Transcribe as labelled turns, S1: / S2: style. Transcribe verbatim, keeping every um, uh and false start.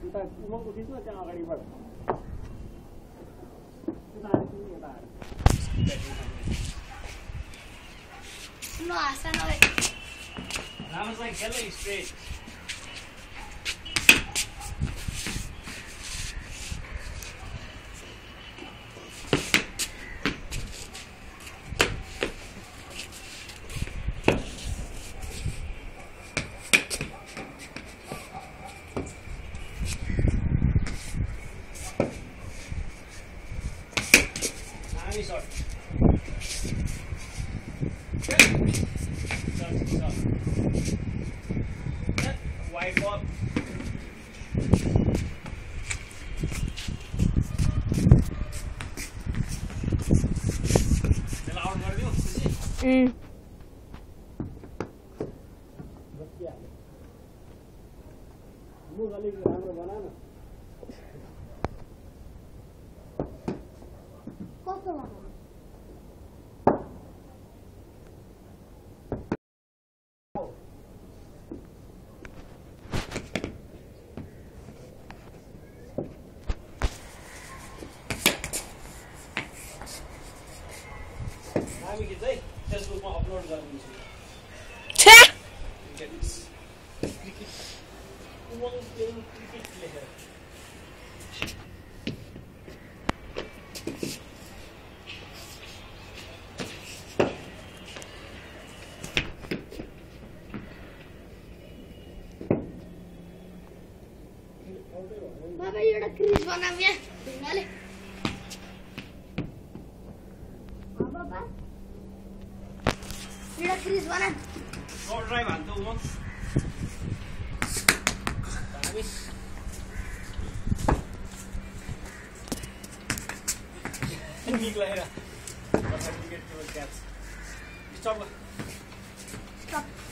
S1: उता उमङको खिच्नु त्यहाँ अगाडिबाट
S2: No, hasta no ve.
S3: That was like killing straight. Sorry. White ball.
S2: Mm.
S3: We can say Facebook ma upload गर्नु छ
S2: छ्या
S3: उमङ प्लेइङ क्रिकेट लेखेर
S2: बाबा एउटा क्रिज बनाऊ यहाँ ढुङ्गाले बाबा एउटा क्रिज बना
S3: शॉर्ट ड्राइभ हान्थ्यो उमङ हामी निक्लाएर विकेट क्याच स्टप
S2: स्टप